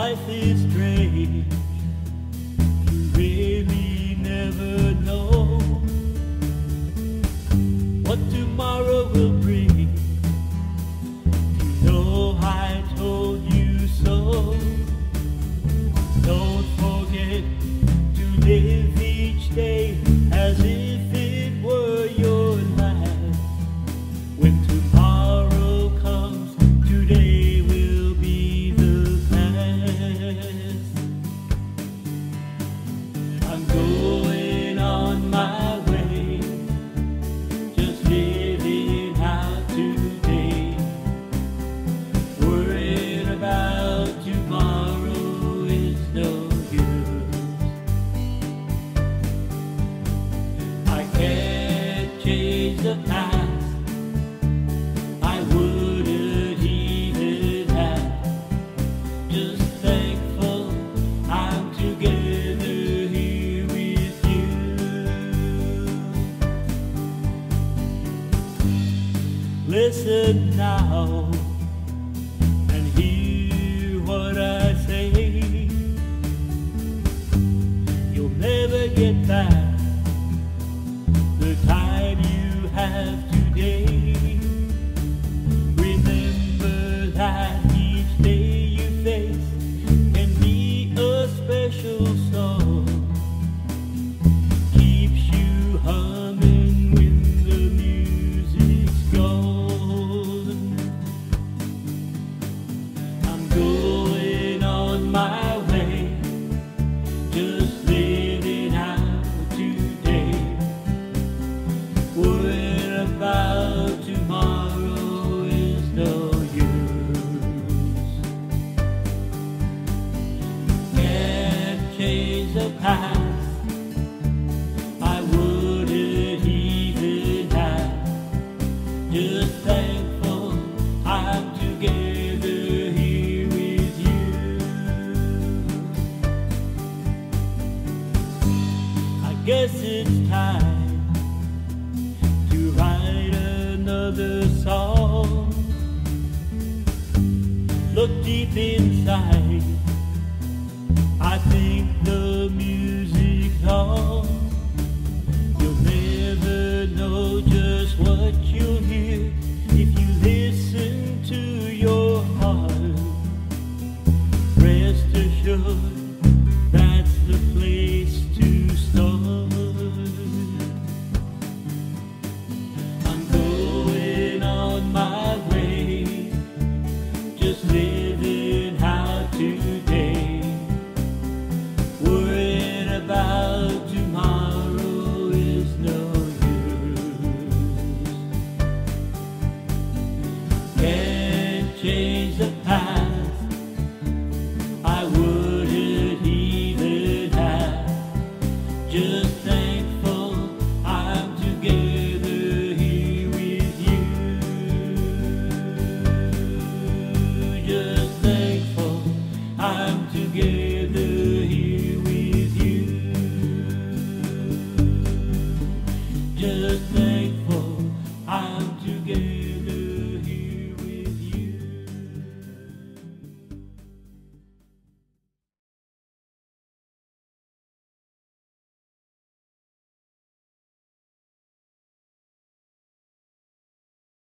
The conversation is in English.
Life is strange, you really never know what tomorrow will bring. You know I told you so. Don't forget to live each day as if it were your last. When tomorrow comes, today will be the past. I'm going on my way, just living out today. Worrying about tomorrow is no use. I can't change the past. I wouldn't even have. Just thankful I'm together here with you. Listen now and hear what I say. You'll never get back the time you have today. Remember that each day you face can be a special song. Keeps you humming when the music's gone. I'm going on my way, just living out today. Worrying about tomorrow is no use. Can't change the past. I wouldn't even have. Just thankful I'm together here with you. I guess it's time to write another song. Look deep inside, I think the music's on. You'll never know just what you'll hear if you listen to your heart. Rest assured, that's the place to start. I'm going on my way, just living out today. Worrying about tomorrow is no use. Can't change the past. I wouldn't even have. Just thankful I'm together here with you. Just thankful I'm together here with you. Just